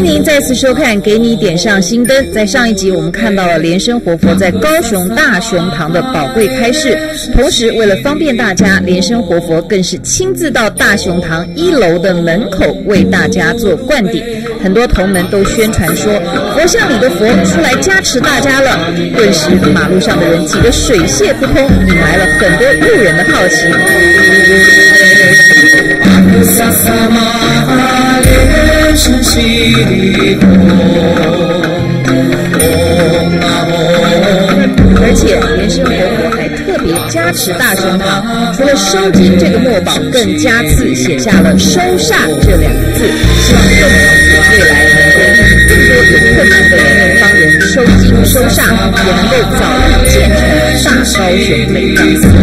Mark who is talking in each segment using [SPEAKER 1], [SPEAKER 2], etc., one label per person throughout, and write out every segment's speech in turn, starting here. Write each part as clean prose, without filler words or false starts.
[SPEAKER 1] 迎您再次收看《给你点上新灯》。在上一集，我们看到了莲生活佛在高雄大雄堂的宝贵开示，同时为了方便大家，莲生活佛更是亲自到大雄堂1楼的门口为大家做灌顶。很多同门都宣传说，佛像里的佛出来加持大家了，顿时马路上的人挤得水泄不通，引来了很多路人的好奇。而且莲生活佛还特别加持大雄堂，除了收金这个墨宝，更加次写下了收煞这2个字，希望更好的未来能够让更多有困难的人帮人收金收煞，也能够早日建成大高雄北藏寺。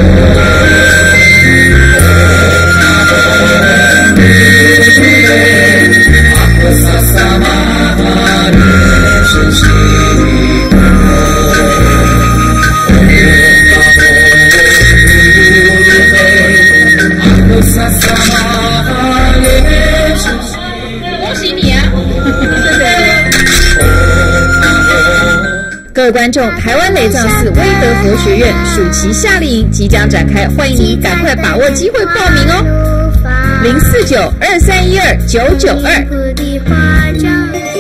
[SPEAKER 1] 恭喜你啊！各位观众，台湾雷藏寺威德佛学院暑期夏令营即将展开，欢迎你赶快把握机会报名哦！049-2312-992。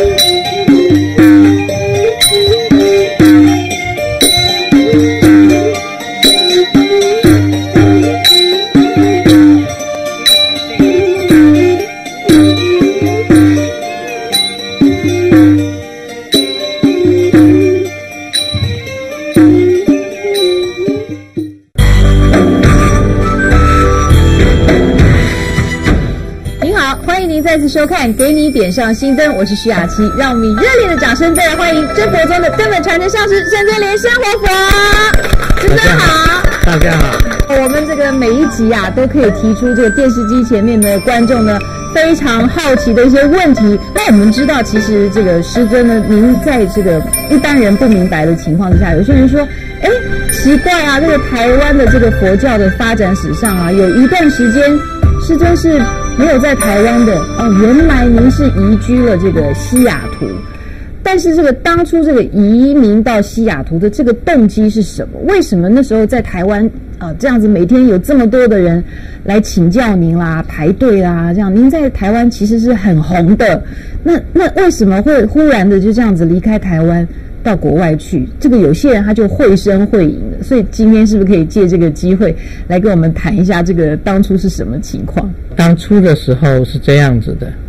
[SPEAKER 1] 再次收看，给你点上新灯，我是徐雅琪，让我们以热烈的掌声再来欢迎真佛宗的根本传承上师圣真莲生活佛。真真好，
[SPEAKER 2] 大家好。
[SPEAKER 1] 我们这个每一集啊，都可以提出这个电视机前面的观众呢非常好奇的一些问题。那我们知道，其实这个师尊呢，您在这个一般人不明白的情况之下，有些人说，奇怪啊，这个台湾的这个佛教的发展史上啊，有一段时间师尊是没有在台湾的哦，原来您是移居了这个西雅图，但是这个当初这个移民到西雅图的这个动机是什么？为什么那时候在台湾这样子每天有这么多的人来请教您啦、排队啦，这样您在台湾其实是很红的，那为什么会忽然的就这样子离开台湾到国外去？这个有些人他就绘声绘影的，所以今天是不是可以借这个机会来跟我们谈一下这个当初是什么情况？
[SPEAKER 2] 当初的时候是这样子的，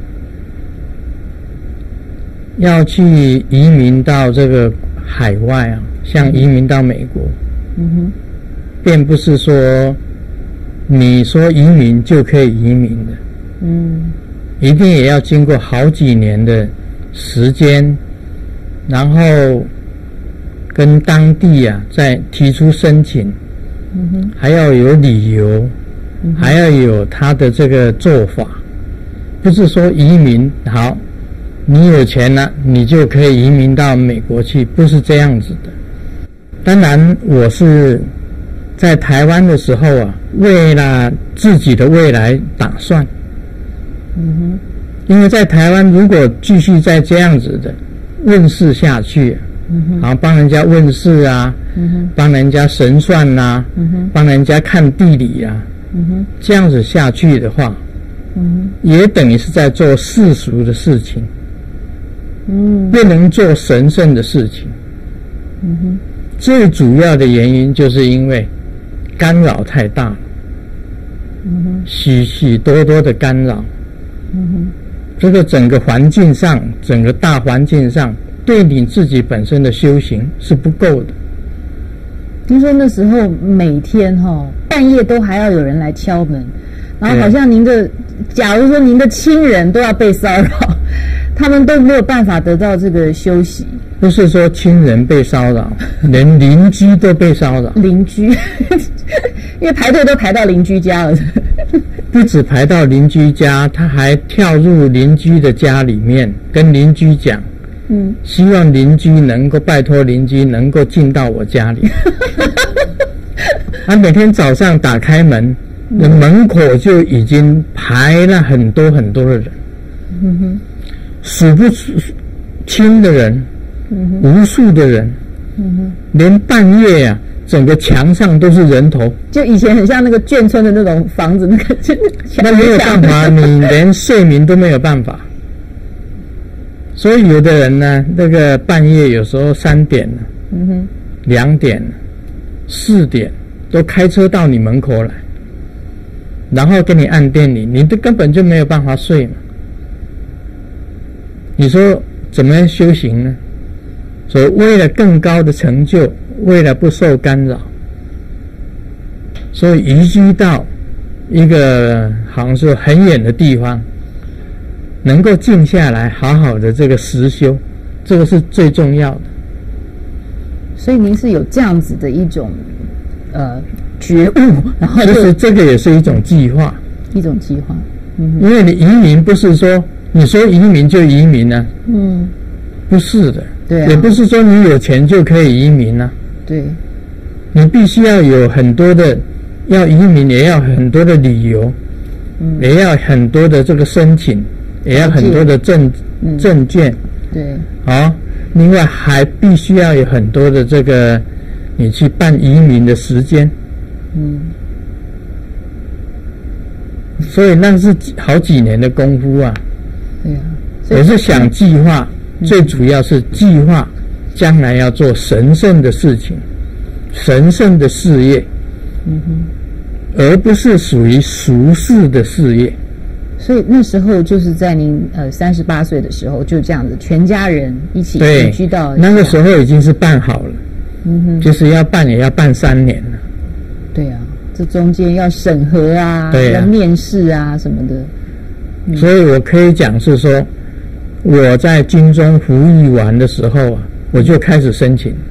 [SPEAKER 2] 要去移民到这个海外啊，像移民到美国，并不是说你说移民就可以移民的，一定也要经过好几年的时间，然后跟当地啊再提出申请，还要有理由，还要有他的这个做法，不是说移民好，你有钱了，你就可以移民到美国去，不是这样子的。当然，我是在台湾的时候啊，为了自己的未来打算，因为在台湾如果继续再这样子的问世下去，然后帮人家问世啊，帮人家神算啊，帮人家看地理啊，这样子下去的话，也等于是在做世俗的事情，不能做神圣的事情。最主要的原因就是因为干扰太大了，许许多多的干扰，这个整个环境上，整个大环境上，对你自己本身的修行是不够的。
[SPEAKER 1] 听说那时候每天半夜都还要有人来敲门，然后好像您的，假如说您的亲人都要被骚扰，他们都没有办法得到这个休息。
[SPEAKER 2] 不是说亲人被骚扰，连邻居都被骚扰。
[SPEAKER 1] 邻居，因为排队都排到邻居家了。
[SPEAKER 2] 不止排到邻居家，他还跳入邻居的家里面，跟邻居讲，希望邻居能够拜托邻居能够进到我家里。他每天早上打开门，门口就已经排了很多很多的人。 数不清的人，无数的人，连半夜啊，整个墙上都是人头。
[SPEAKER 1] 就以前很像那个眷村的那种房子，
[SPEAKER 2] 那没有办法，你连睡眠都没有办法。所以有的人呢，那个半夜有时候3点了，2点了，4点都开车到你门口来，然后给你按电铃，你都根本就没有办法睡嘛。你说怎么样修行呢？所以为了更高的成就，为了不受干扰，所以移居到一个好像是很远的地方，能够静下来好好的这个实修，这个是最重要的。
[SPEAKER 1] 所以您是有这样子的一种觉悟，然后
[SPEAKER 2] 其实这个也是一种计划，因为你移民不是说你说移民就移民啊，不是的，
[SPEAKER 1] 对啊，
[SPEAKER 2] 也不是说你有钱就可以移民啊，
[SPEAKER 1] 对，
[SPEAKER 2] 你必须要有很多的要移民，也要很多的理由，也要很多的这个申请，也要很多的证件，
[SPEAKER 1] 对，
[SPEAKER 2] 啊，另外还必须要有很多的这个你去办移民的时间，所以那是好几年的功夫啊。
[SPEAKER 1] 对啊，
[SPEAKER 2] 我是想计划，最主要是计划将来要做神圣的事情，神圣的事业，而不是属于俗世的事业。
[SPEAKER 1] 所以那时候就是在您38岁的时候，就这样子，全家人一起移居到
[SPEAKER 2] 那个时候已经是办好了，就是要办也要办3年了。
[SPEAKER 1] 对啊，这中间要审核啊，要面试啊什么的。
[SPEAKER 2] 所以我可以讲是说，我在军中服役完的时候啊，我就开始申请。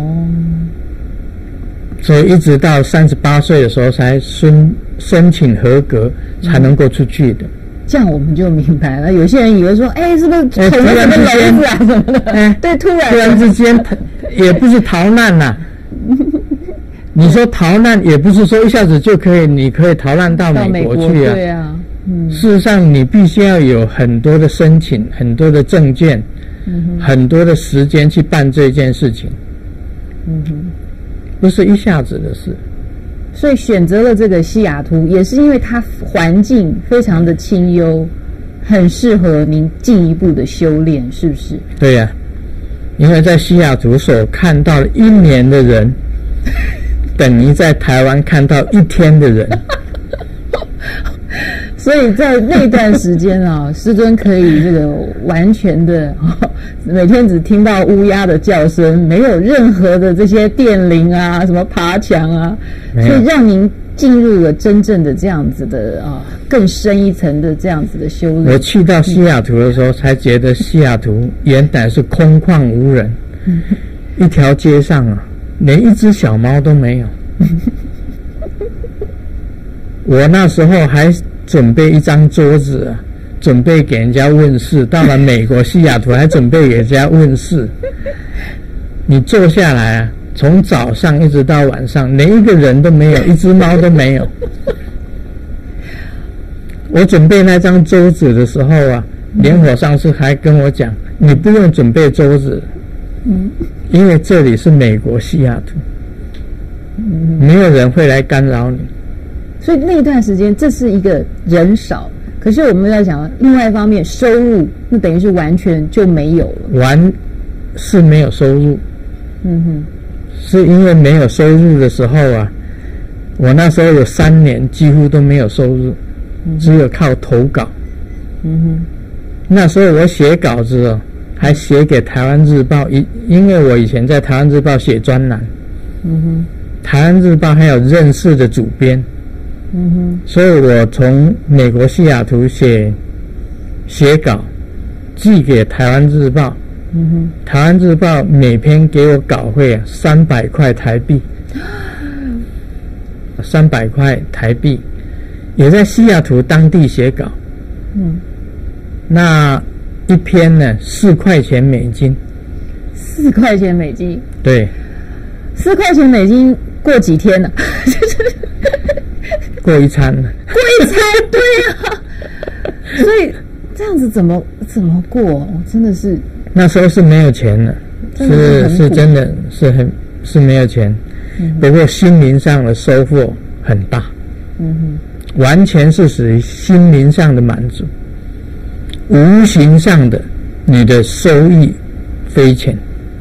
[SPEAKER 2] 所以一直到38岁的时候才申请合格，才能够出去的。
[SPEAKER 1] 这样我们就明白了。有些人以为说，是不是捅了什么篓子啊什么的？对，突然
[SPEAKER 2] 之间也不是逃难呐。你说逃难也不是说一下子就可以，你可以逃难到美国去啊。
[SPEAKER 1] 对啊。
[SPEAKER 2] 事实上，你必须要有很多的申请，很多的证件，很多的时间去办这件事情。不是一下子的事。
[SPEAKER 1] 所以选择了这个西雅图，也是因为它环境非常的清幽，很适合您进一步的修炼，是不是？
[SPEAKER 2] 对呀，因为在西雅图所看到的1年的人，等于在台湾看到1天的人。
[SPEAKER 1] 所以在那段时间啊，师尊可以这个完全的每天只听到乌鸦的叫声，没有任何的这些电铃啊，什么爬墙啊，所以让您进入了真正的这样子的更深一层的这样子的修炼。
[SPEAKER 2] 我去到西雅图的时候，才觉得西雅图原来是空旷无人，一条街上啊，连一只小猫都没有。我那时候还准备一张桌子啊，准备给人家问世。到了美国西雅图还准备给人家问世。你坐下来啊，从早上一直到晚上，连一个人都没有，一只猫都没有。我准备那张桌子的时候啊，莲火上师还跟我讲，你不用准备桌子，因为这里是美国西雅图，没有人会来干扰你。
[SPEAKER 1] 所以那段时间，这是一个人少，可是我们在讲另外一方面，收入那等于是完全就没有了，
[SPEAKER 2] 是没有收入。是因为没有收入的时候啊，我那时候有3年几乎都没有收入，只有靠投稿。那时候我写稿子哦，还写给台湾日报，因为我以前在台湾日报写专栏，台湾日报还有认识的主编。所以我从美国西雅图写稿寄给台湾日报，台湾日报每篇给我稿费啊300块台币，300块台币，也在西雅图当地写稿，那一篇呢4块钱美金
[SPEAKER 1] ，4块钱美金，
[SPEAKER 2] 对
[SPEAKER 1] ，4块钱美金过几天呢？
[SPEAKER 2] 过一餐了，
[SPEAKER 1] 过一餐，对啊，所以这样子怎么过？真的是
[SPEAKER 2] 那时候是没有钱的，是真的是没有钱，不过心灵上的收获很大，完全是属于心灵上的满足，无形上的你的收益匪浅。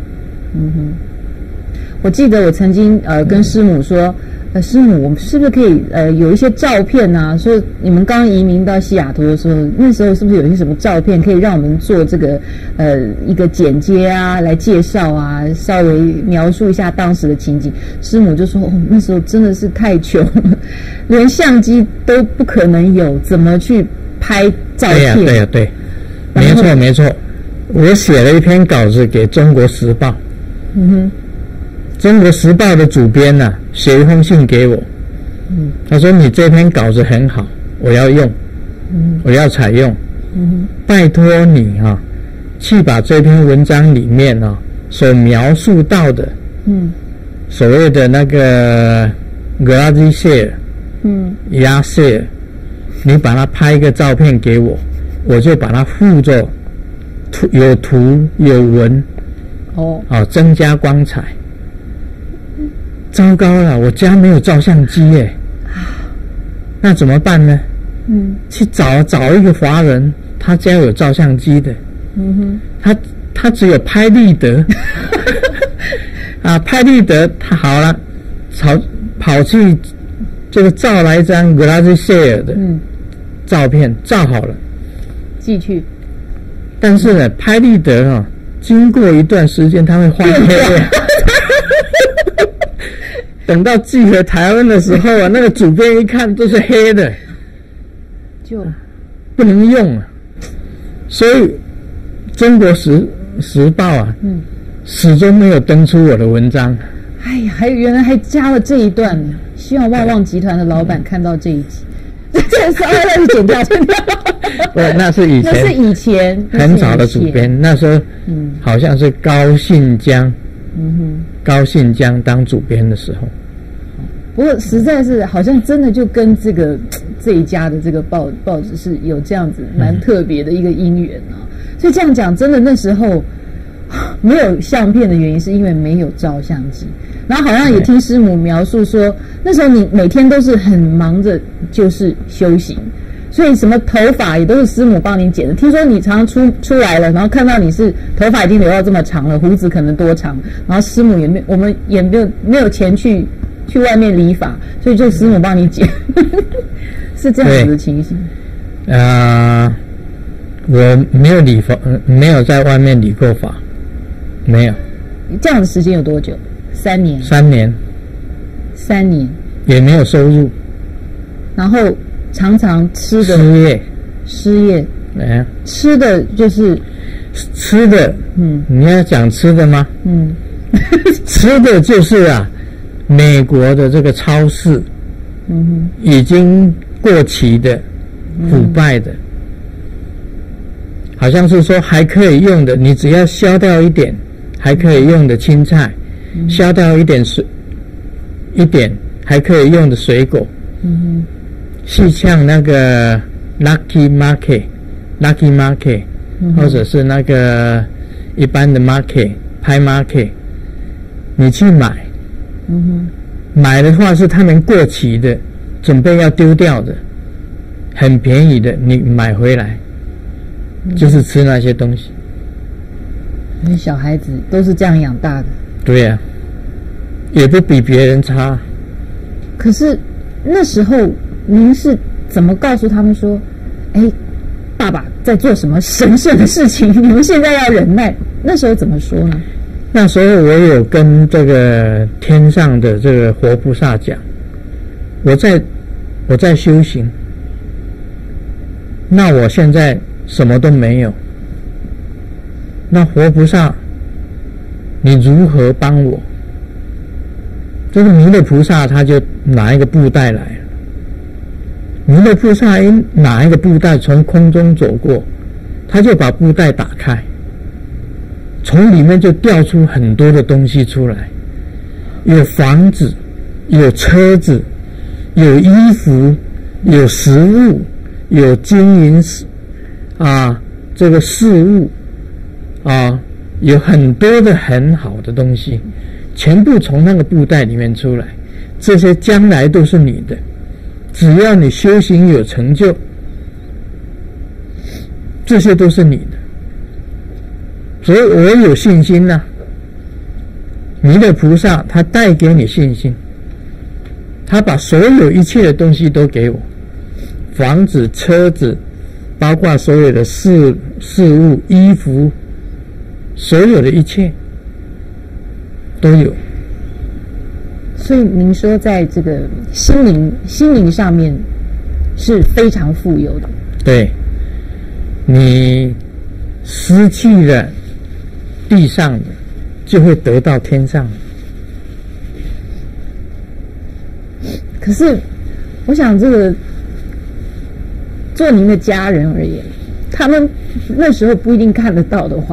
[SPEAKER 1] 我记得我曾经跟师母说，师母，我们是不是可以有一些照片啊？说你们刚移民到西雅图的时候，那时候是不是有一些什么照片可以让我们做这个一个剪接啊，来介绍啊，稍微描述一下当时的情景？师母就说，那时候真的是太穷了，连相机都不可能有，怎么去拍照片？
[SPEAKER 2] 对，没错。我写了一篇稿子给《中国时报》。中国时报的主编呢，写一封信给我，他说你这篇稿子很好，我要用，我要采用，拜托你啊，去把这篇文章里面啊所描述到的，所谓的那个 glass share，压share，你把它拍一个照片给我，我就把它附着有图有文，增加光彩。糟糕了，我家没有照相机耶，那怎么办呢？去找一个华人，他家有照相机的，他只有拍立得，拍立得他好了，跑去这个照来一张 glass share 的照片，照好了，
[SPEAKER 1] 寄去。
[SPEAKER 2] 但是呢，拍立得经过一段时间，它会换黑的。等到寄回台湾的时候啊，那个主编一看都是黑的，
[SPEAKER 1] 就
[SPEAKER 2] 不能用了。所以《中国时报》啊，始终没有登出我的文章。
[SPEAKER 1] 哎呀，原来还加了这一段呢。希望旺旺集团的老板看到这一集，这是剪掉。
[SPEAKER 2] 不，那是以前很早的主编，那时候好像是高信江。高信江当主编的时候，
[SPEAKER 1] 不过实在是好像真的就跟这一家的这个报纸是有这样子蛮特别的一个因缘啊。所以这样讲，真的那时候没有相片的原因是因为没有照相机，然后好像也听师母描述说，那时候你每天都是很忙着就是修行。所以什么头发也都是师母帮你剪的。听说你常常出来了，然后看到你是头发已经留到这么长了，胡子可能多长，然后师母我们也没有钱去外面理发，所以就师母帮你剪，是这样子的情形。
[SPEAKER 2] 我没有理发，没有在外面理过发，没有。
[SPEAKER 1] 这样的时间有多久？3年。
[SPEAKER 2] 3年。
[SPEAKER 1] 3年。
[SPEAKER 2] 也没有收入。
[SPEAKER 1] 然后。常常失业，吃的就是
[SPEAKER 2] 吃的，你要讲吃的吗？吃的就是美国的这个超市，已经过期的、腐败的，好像是说还可以用的，你只要削掉一点还可以用的青菜，削掉一点还可以用的水果，是像那个 Lucky Market， 或者是那个一般的 Market 拍 Market， 你去买，买的话是他们过期的，准备要丢掉的，很便宜的，你买回来，就是吃那些东西。
[SPEAKER 1] 小孩子都是这样养大的。
[SPEAKER 2] 对呀，也不比别人差。
[SPEAKER 1] 可是那时候您是怎么告诉他们说，爸爸在做什么神圣的事情，你们现在要忍耐？那时候怎么说呢？
[SPEAKER 2] 那时候我有跟这个天上的这个活菩萨讲，我在修行，那我现在什么都没有，那活菩萨你如何帮我？这个弥勒菩萨他就拿一个布袋来了，弥勒菩萨拿一个布袋从空中走过，他就把布袋打开，从里面就掉出很多的东西出来，有房子，有车子，有衣服，有食物，有金银这个事物有很多的很好的东西，全部从那个布袋里面出来，这些将来都是你的，只要你修行有成就，这些都是你的。所以我有信心呢，弥勒菩萨他带给你信心，他把所有一切的东西都给我，房子、车子，包括所有的事物、衣服，所有的一切都有。
[SPEAKER 1] 所以您说在这个心灵上面是非常富有的。
[SPEAKER 2] 对，你失去了地上的，就会得到天上的。
[SPEAKER 1] 可是我想这个做您的家人而言，他们那时候不一定看得到的话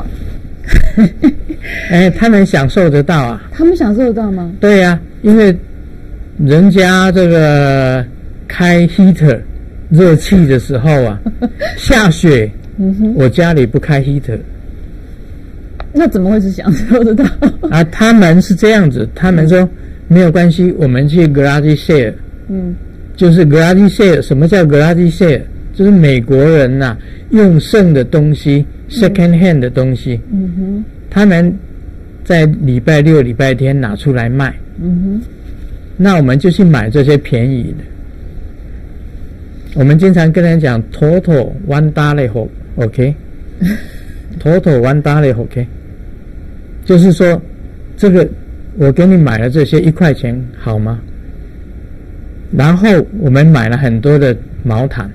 [SPEAKER 2] 他们享受得到啊。
[SPEAKER 1] 他们享受得到吗？
[SPEAKER 2] 对啊，因为人家这个开 heater 热气的时候啊下雪我家里不开 heater。
[SPEAKER 1] 那怎么会是享受得到
[SPEAKER 2] 他们是这样子，他们说没有关系，我们去 garage sale。就是 garage sale。 什么叫 garage sale？ 就是美国人用剩的东西second hand 的东西他们在礼拜六礼拜天拿出来卖那我们就去买这些便宜的。我们经常跟人讲 total $1 OK total $1 OK， 就是说这个我给你买了这些1块钱好吗？然后我们买了很多的毛毯，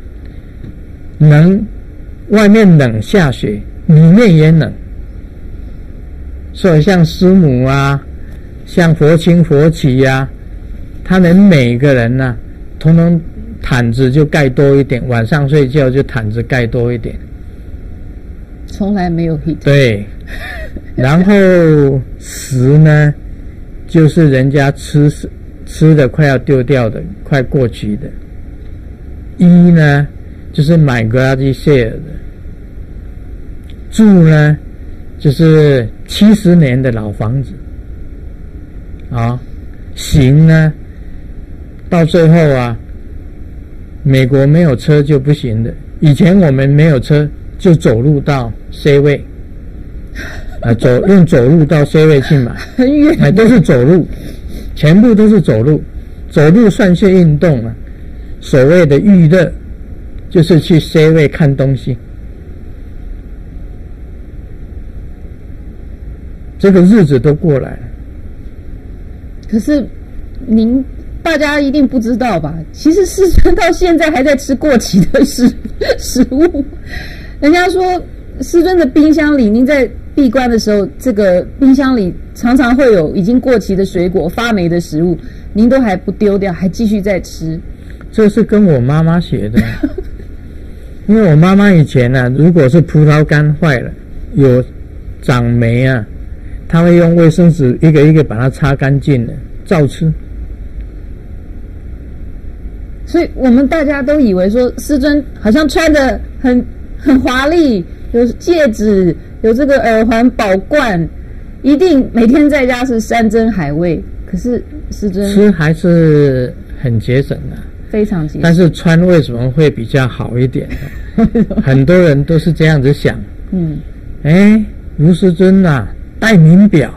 [SPEAKER 2] 外面冷下雪，里面也冷，所以像师母像佛亲佛耆他们每个人通通毯子就盖多一点，晚上睡觉就毯子盖多一点，
[SPEAKER 1] 从来没有 heat。
[SPEAKER 2] 对然后食呢就是人家吃的快要丢掉的，快过期的。衣呢就是买 garage sale 的。住呢就是70年的老房子行呢到最后美国没有车就不行的。以前我们没有车就走路到 C 位用走路到 C 位去买，
[SPEAKER 1] 很远
[SPEAKER 2] 都是走路，全部都是走路。走路算是运动了。所谓的娱乐就是去 C 位看东西。这个日子都过来了。
[SPEAKER 1] 可是大家一定不知道吧？其实师尊到现在还在吃过期的食物。人家说师尊的冰箱里，您在闭关的时候，这个冰箱里常常会有已经过期的水果、发霉的食物，您都还不丢掉，还继续在吃。
[SPEAKER 2] 这是跟我妈妈学的。因为我妈妈以前如果是葡萄干坏了有长霉她会用卫生纸一个一个把它擦干净的，照吃。
[SPEAKER 1] 所以我们大家都以为说师尊好像穿得很华丽，有戒指，有这个耳环、宝冠，一定每天在家是山珍海味。可是师尊
[SPEAKER 2] 吃还是很节省的，
[SPEAKER 1] 非常节省。
[SPEAKER 2] 但是穿为什么会比较好一点呢？很多人都是这样子想。卢师尊戴名表，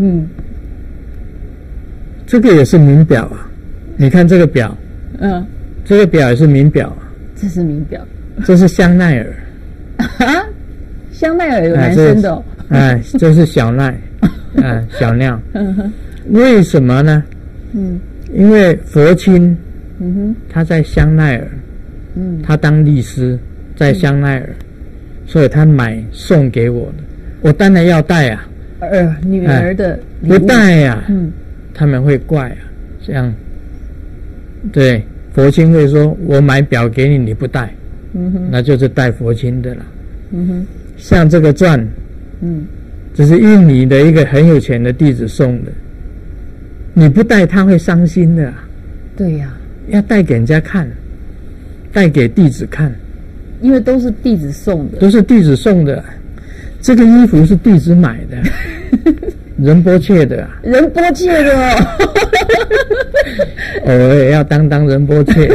[SPEAKER 2] 这个也是名表你看这个表，这个表也是名表
[SPEAKER 1] 这是名表，
[SPEAKER 2] 这是香奈儿
[SPEAKER 1] 香奈儿有男生的
[SPEAKER 2] 这是小奈小亮。为什么呢？因为佛亲他在香奈儿，他当律师在香奈儿，所以他送给我的，我当然要戴
[SPEAKER 1] 女儿的礼
[SPEAKER 2] 物
[SPEAKER 1] 不
[SPEAKER 2] 戴他们会怪这样。对，佛亲会说我买表给你，你不戴，那就是戴佛亲的了。像这个钻，这是印尼的一个很有钱的弟子送的，你不戴他会伤心的。
[SPEAKER 1] 对呀，
[SPEAKER 2] 要戴给人家看，戴给弟子看。
[SPEAKER 1] 因为都是弟子送的，
[SPEAKER 2] 都是弟子送的。这个衣服是弟子买的，仁波切的，
[SPEAKER 1] 仁波切的哦，
[SPEAKER 2] 偶尔也要当仁波切。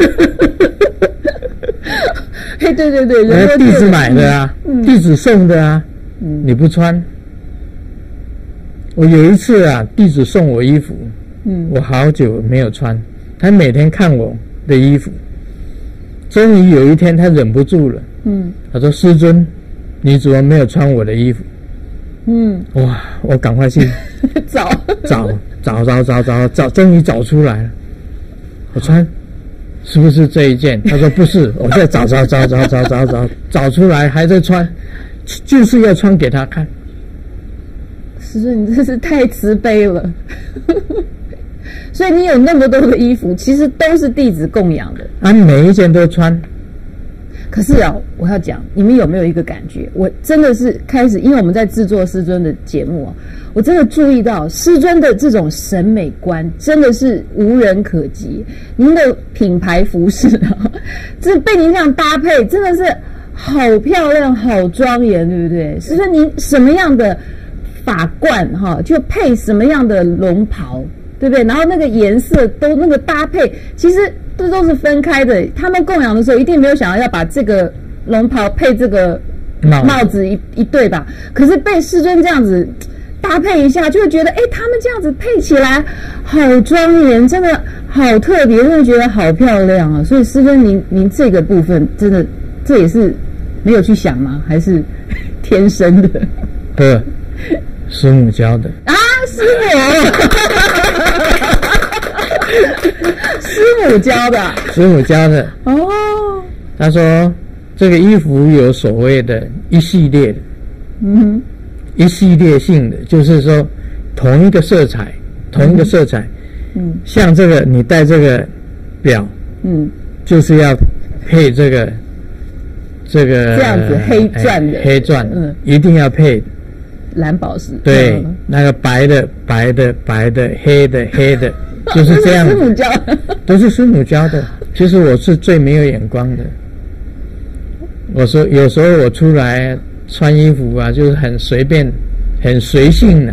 [SPEAKER 1] 嘿，对对对，仁波切
[SPEAKER 2] 弟子买的啊，弟子送的啊，你不穿。我有一次啊，弟子送我衣服，我好久没有穿，他每天看我的衣服，终于有一天他忍不住了，他说：“师尊，你怎么没有穿我的衣服？”哇，我赶快去找，终于找出来了，我穿。是不是这一件？他说不是，我在找出来，还在穿，就是要穿给他看。
[SPEAKER 1] 师尊，你真是太慈悲了。所以你有那么多的衣服，其实都是弟子供养的。
[SPEAKER 2] 啊，每一件都穿。
[SPEAKER 1] 可是啊，我要讲，你们有没有一个感觉？我真的是开始，因为我们在制作师尊的节目啊，我真的注意到师尊的这种审美观真的是无人可及。您的品牌服饰啊，这被您这样搭配，真的是好漂亮、好庄严，对不对？师尊，您什么样的发冠哈，就配什么样的龙袍，对不对？然后那个颜色都那个搭配，其实这都是分开的。他们供养的时候一定没有想要把这个龙袍配这个帽子一对吧？可是被师尊这样子搭配一下，就会觉得他们这样子配起来好庄严，真的好特别，真的觉得好漂亮啊！所以师尊您这个部分真的，这也是没有去想吗？还是天生的？
[SPEAKER 2] 对，师母教的
[SPEAKER 1] 啊，师母教的哦。
[SPEAKER 2] 他说这个衣服有所谓的一系列的，一系列性的，就是说同一个色彩，像这个你戴这个表，就是要配这
[SPEAKER 1] 样子
[SPEAKER 2] 黑钻，一定要配
[SPEAKER 1] 蓝宝石，
[SPEAKER 2] 对，那个白的，黑的，就是这样。
[SPEAKER 1] 师母教的，
[SPEAKER 2] 都是师母教的。其实我是最没有眼光的。我说有时候我出来穿衣服啊，就是很随便、很随性的，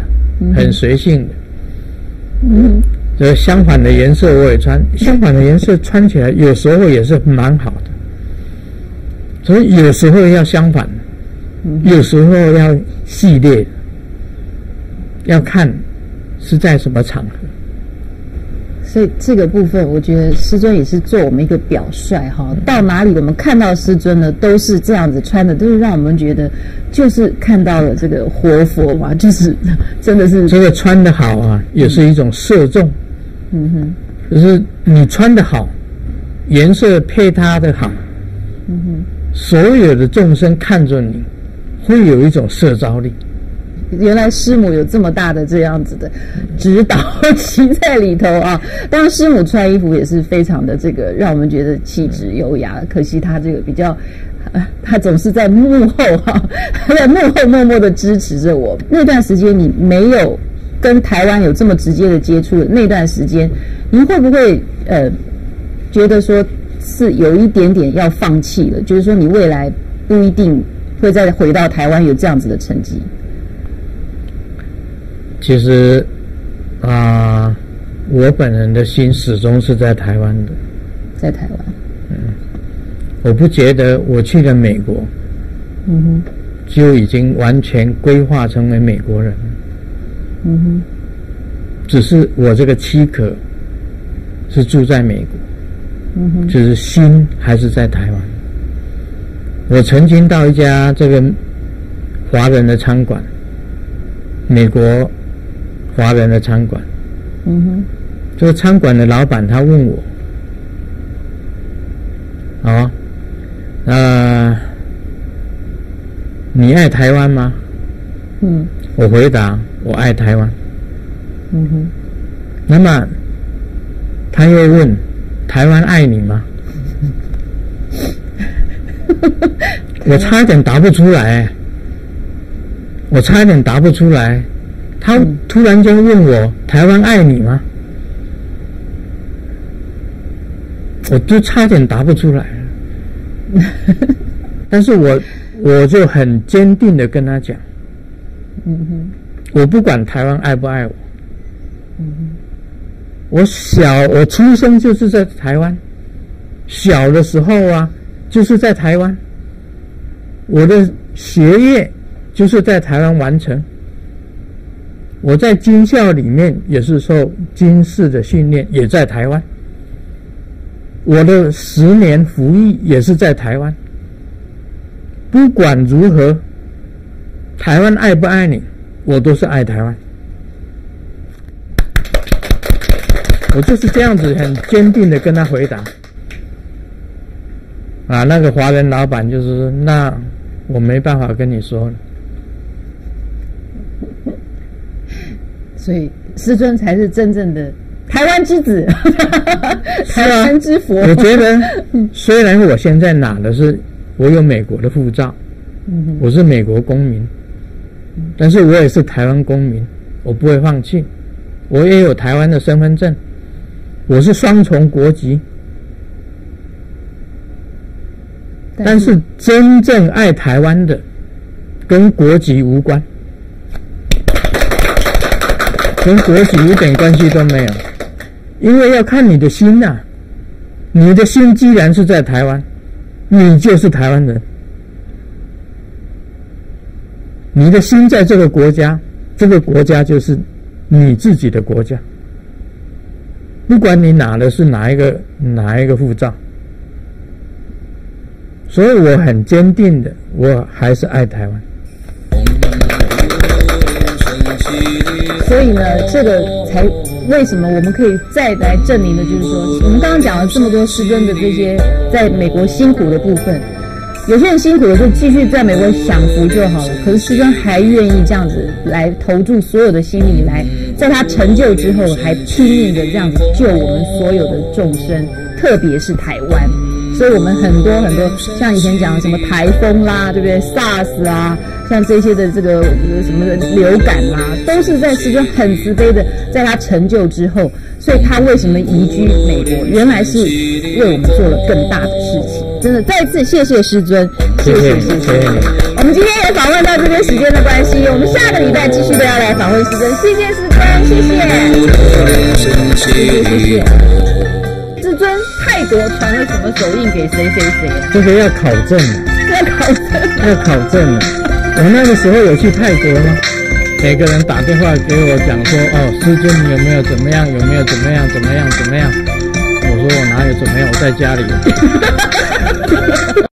[SPEAKER 2] 就是相反的颜色我也穿，相反的颜色穿起来有时候也是蛮好的。所以有时候要相反，有时候要系列，要看是在什么场合。
[SPEAKER 1] 所以这个部分，我觉得师尊也是做我们一个表率哈。到哪里我们看到师尊呢，都是这样子穿的，都是让我们觉得就是看到了这个活佛嘛，就是真的是
[SPEAKER 2] 这个穿得好啊，也是一种摄众。就是你穿得好，颜色配搭的好，所有的众生看着你，会有一种摄招力。
[SPEAKER 1] 原来师母有这么大的这样子的指导期在里头啊！当然，师母穿衣服也是非常的这个，让我们觉得气质优雅。可惜她这个比较，她总是在幕后哈，她在幕后默默的支持着我。那段时间你没有跟台湾有这么直接的接触的那段时间，您会不会觉得说是有一点点要放弃了？就是说你未来不一定会再回到台湾有这样子的成绩。
[SPEAKER 2] 其实我本人的心始终是在台湾的，
[SPEAKER 1] 在台湾。
[SPEAKER 2] 我不觉得我去了美国，就已经完全规划成为美国人。只是我这个躯壳是住在美国，就是心还是在台湾。我曾经到一家这个华人的餐馆，美国华人的餐馆，这个餐馆的老板他问我，你爱台湾吗？我回答我爱台湾。那么他又问台湾爱你吗？我差点答不出来，他突然间问我台湾爱你吗？我就差点答不出来了。 但是我就很坚定的跟他讲，我不管台湾爱不爱我，我出生就是在台湾，小的时候啊就是在台湾，我的学业就是在台湾完成，我在军校里面也是受军事的训练，也在台湾，我的10年服役也是在台湾。不管如何，台湾爱不爱你，我都是爱台湾。我就是这样子很坚定的跟他回答。那个华人老板就是说，那我没办法跟你说了。
[SPEAKER 1] 所以师尊才是真正的台湾之子，台湾之佛。
[SPEAKER 2] 我觉得虽然我现在拿的是我有美国的护照，我是美国公民，但是我也是台湾公民，我不会放弃。我也有台湾的身份证，我是双重国籍。但是真正爱台湾的跟国籍无关，跟国籍一点关系都没有，因为要看你的心啊，你的心既然是在台湾，你就是台湾人，你的心在这个国家，这个国家就是你自己的国家，不管你拿的是哪一个护照。所以我很坚定的，我还是爱台湾。
[SPEAKER 1] 所以呢，这个才为什么我们可以再来证明的，就是说，我们刚刚讲了这么多师尊的这些在美国辛苦的部分，有些人辛苦的就继续在美国享福就好了，可是师尊还愿意这样子来投注所有的心力来，在他成就之后还拼命的这样子救我们所有的众生，特别是台湾。所以我们很多像以前讲什么台风啦，对不对 ？SARS 啊，像这些的这个什么的流感啦，都是在师尊很慈悲的，在他成就之后，所以他为什么移居美国？原来是为我们做了更大的事情。真的，再次谢谢师尊，谢谢。我们今天也访问到这边，时间的关系，我们下个礼拜继续都要来访问师尊，谢谢师尊，谢谢。师尊泰国传了什么手印给谁啊？
[SPEAKER 2] 这个要考证了。我那个时候有去泰国吗？每个人打电话给我讲说，师尊你有没有怎么样？有没有怎么样？我说我哪有怎么样？我在家里。